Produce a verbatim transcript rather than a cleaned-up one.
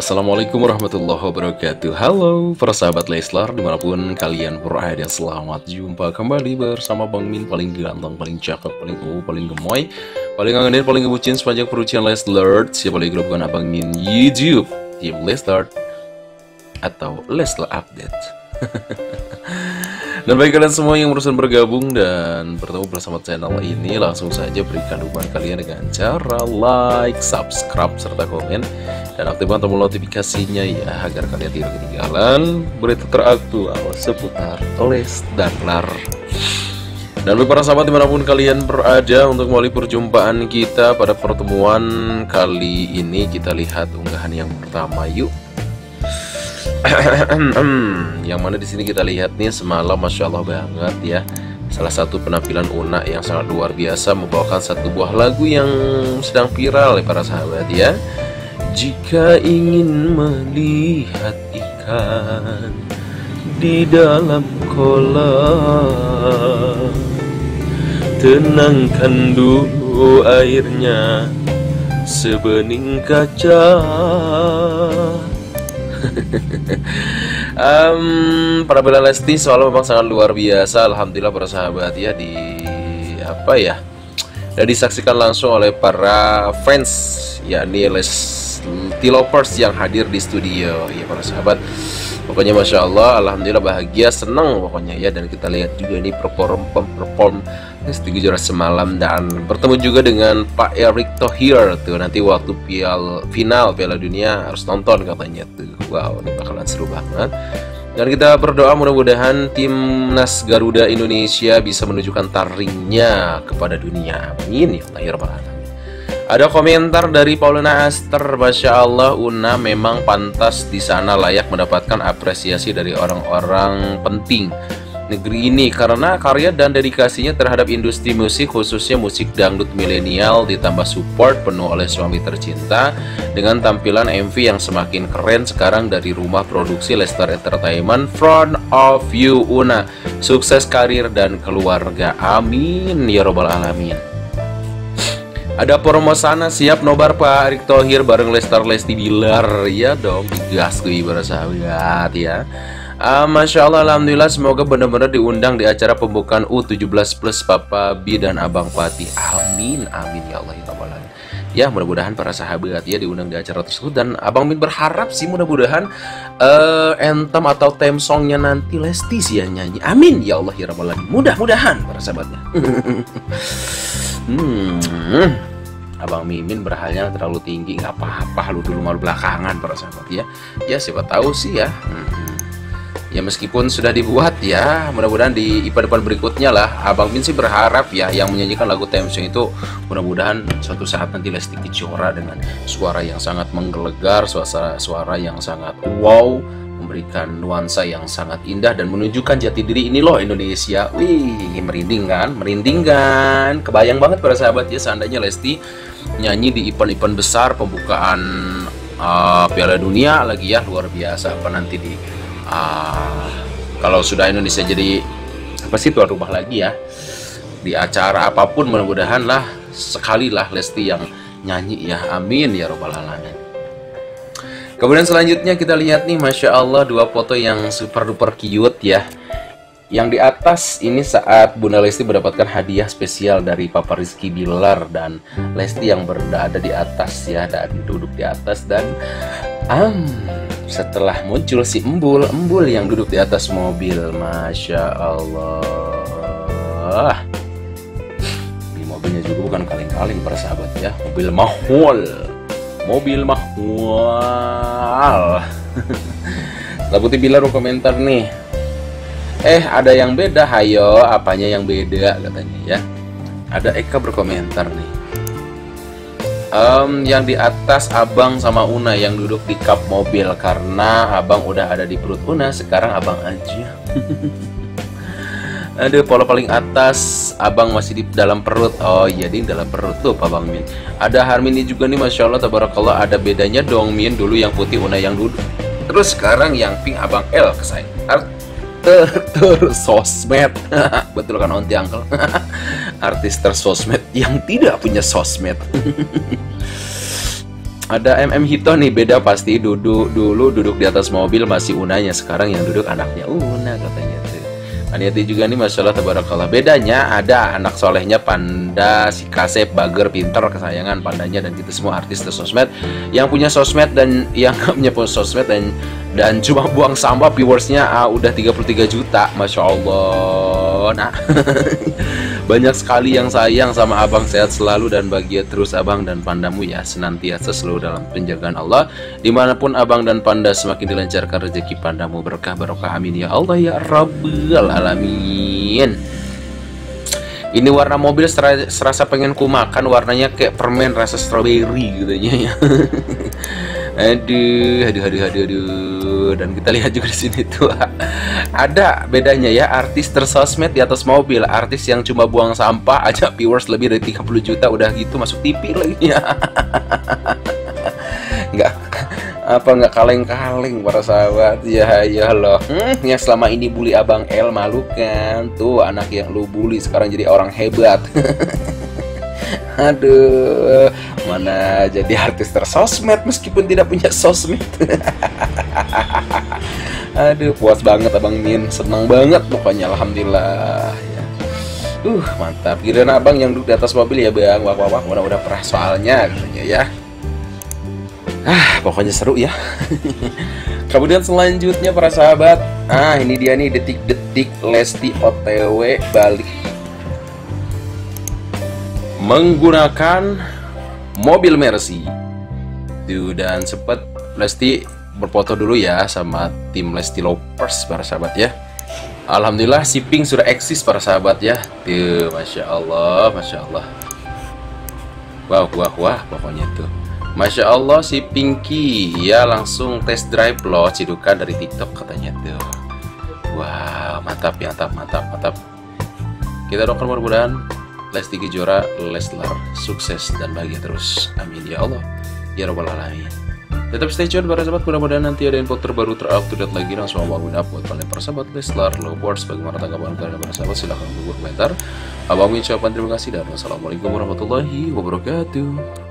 Assalamualaikum warahmatullahi wabarakatuh. Halo para sahabat Leslar dimanapun kalian berada, selamat jumpa kembali bersama Bang Min. Paling ganteng, paling cakep, paling uh, paling gemoy, paling ngangenin, paling ngebucin sepanjang perucian Leslar. Siapa lagi grup bukan Abang Min YouTube Tim Leslar atau Leslar Update. Dan bagi kalian semua yang berusaha bergabung dan bertemu bersama channel ini, langsung saja berikan dukungan kalian dengan cara like, subscribe, serta komen, dan aktifkan tombol notifikasinya ya, agar kalian tidak ketinggalan berita teraktual seputar Leslar. Dan bagi para sahabat dimanapun kalian berada, untuk mulai perjumpaan kita pada pertemuan kali ini, kita lihat unggahan yang pertama yuk. Yang mana di sini kita lihat nih, semalam Masya Allah banget ya, salah satu penampilan Una yang sangat luar biasa, membawakan satu buah lagu yang sedang viral ya para sahabat ya. Jika ingin melihat ikan di dalam kolam, tenangkan dulu airnya sebening kaca. um, Penampilan Lesti soalnya memang sangat luar biasa, alhamdulillah para sahabat ya, di apa ya, dan disaksikan langsung oleh para fans yakni Lesti Lovers yang hadir di studio ya para sahabat. Pokoknya Masya Allah, alhamdulillah bahagia, senang pokoknya ya. Dan kita lihat juga ini perform perform Lesti Kejora semalam, dan bertemu juga dengan Pak Erick Thohir tuh. Nanti waktu pial final Piala Dunia harus nonton katanya tuh. Wow, ini bakalan seru banget. Dan kita berdoa mudah-mudahan timnas Garuda Indonesia bisa menunjukkan taringnya kepada dunia. Amin ya Allah ya Rabbal Alamin. Ada komentar dari Paulina Aster, Masya Allah, Una memang pantas di sana, layak mendapatkan apresiasi dari orang-orang penting negeri ini karena karya dan dedikasinya terhadap industri musik, khususnya musik dangdut milenial, ditambah support penuh oleh suami tercinta dengan tampilan M V yang semakin keren sekarang dari rumah produksi Lestar Entertainment. Front of you Una, sukses karir dan keluarga, amin ya Robbal Alamin. Ada promo sana siap nobar Pak Erick Thohir bareng Lestar Lesti Bilar, ya dong, digas gue para sahabat ya. Uh, Masya Allah, alhamdulillah, semoga benar-benar diundang di acara pembukaan U tujuh belas plus Papa B dan Abang Fatih, amin amin ya Allah ya Rabbal Alamin. Ya mudah-mudahan para sahabat ya diundang di acara tersebut, dan Abang Min berharap sih mudah-mudahan uh, anthem atau theme songnya nanti Lesti sih yang nyanyi, amin ya Allah ya Rabbal Alamin, mudah-mudahan para sahabatnya. Hmm, Abang Mimin berhalnya terlalu tinggi, nggak apa-apa, lu dulu malu belakangan para sahabat ya. Ya siapa tahu sih ya. Hmm. Ya meskipun sudah dibuat ya, mudah-mudahan di event-event berikutnya lah. Abang Min sih berharap ya yang menyanyikan lagu theme song itu mudah-mudahan suatu saat nanti Lesti Kejora dengan suara yang sangat menggelegar, suara suara yang sangat wow, memberikan nuansa yang sangat indah dan menunjukkan jati diri ini loh Indonesia. Wih, merinding kan? Merinding kan? Kebayang banget para sahabat ya seandainya Lesti nyanyi di event-event besar pembukaan uh, Piala Dunia lagi ya, luar biasa. Apa nanti di uh, kalau sudah Indonesia jadi apa sih tuan rumah lagi ya, di acara apapun mudah-mudahan lah sekali lah Lesti yang nyanyi ya, amin ya Robbal Alamin. Kemudian selanjutnya kita lihat nih, Masya Allah, dua foto yang super duper cute ya. Yang di atas ini saat Bunda Lesti mendapatkan hadiah spesial dari Papa Rizky Bilar, dan Lesti yang berada di atas ya, dan duduk di atas, dan um, setelah muncul si Embul, Embul yang duduk di atas mobil, Masya Allah. Ini mobilnya juga bukan kaleng-kaleng para sahabat ya, mobil mahal. Mobil mahal. Labuti Bilar komentar nih, eh ada yang beda, hayo apanya yang beda katanya ya. Ada Eka berkomentar nih, um, yang di atas Abang sama Una yang duduk di kap mobil karena Abang udah ada di perut Una, sekarang Abang aja. Ada pola paling atas Abang masih di dalam perut. Oh iya, di dalam perut tuh Abang Min. Ada Harmini juga nih, Masya Allah tabarakallah. Ada bedanya dong Min, dulu yang putih Una yang duduk, terus sekarang yang pink Abang L kesayang. Ter, ter sosmed. Betul kan onti uncle. Artis tersosmed yang tidak punya sosmed. Ada M M Hito nih, beda pasti. Duduk dulu duduk di atas mobil masih Unanya, sekarang yang duduk anaknya Una katanya tuh. Aniati juga nih, masya Allah tabarakallah. Bedanya ada anak solehnya Panda, si Kasep, Bager, pinter, kesayangan Pandanya, dan kita semua artis tersosmed yang punya sosmed dan yang nggak punya sosmed dan dan cuma buang sampah. Viewersnya ah, udah tiga puluh tiga juta, masya Allah. Nah banyak sekali yang sayang sama abang, sehat selalu dan bahagia terus abang dan pandamu ya, senantiasa selalu dalam penjagaan Allah. Dimanapun abang dan panda semakin dilancarkan rezeki pandamu, berkah barokah, amin ya Allah ya Rabbal Alamin. Ini warna mobil serasa, serasa pengen ku makan, warnanya kayak permen rasa stroberi gitu ya. Aduh, aduh, aduh, aduh, aduh. Dan kita lihat juga di sini tuh ada bedanya ya, artis tersosmed di atas mobil, artis yang cuma buang sampah aja viewers lebih dari tiga puluh juta, udah gitu masuk T V lagi ya. Nggak apa nggak kaleng-kaleng para sahabat ya, ya loh. Hmm, yang selama ini bully abang L malu kan tuh, anak yang lu bully sekarang jadi orang hebat. Aduh, mana jadi artis tersosmed meskipun tidak punya sosmed. Aduh, puas banget abang Min, senang banget pokoknya, alhamdulillah ya. Uh, mantap. Giliran abang yang duduk di atas mobil ya bang, wah wah wah, udah udah pernah soalnya katanya ya. Ah, pokoknya seru ya. Kemudian selanjutnya para sahabat, ah ini dia nih detik-detik Lesti O T W balik menggunakan mobil Mercy. Tuh, dan sempat Lesti berfoto dulu ya sama tim Lesti Lovers para sahabat ya. Alhamdulillah si Pink sudah eksis para sahabat ya. Tuh, masya Allah, masya Allah. Wah, wah, wah, pokoknya tuh. Masya Allah si Pinky ya, langsung test drive loh cidukan dari TikTok katanya tuh. Wah, mantap ya, mantap, mantap, mantap. Kita doakan mudah-mudahan Lesti Kejora, Leslar sukses dan bahagia terus, amin ya Allah ya Rabbal Alamin. Tetap stay tune para sahabat, mudah-mudahan nanti ada info terbaru terupdate lagi langsung bangun up buat kalian para sahabat Leslar Lovers. Bagaimana tanggapan kalian para sahabat, silahkan buat komentar. Abang ucapkan terima kasih dan wassalamualaikum warahmatullahi wabarakatuh.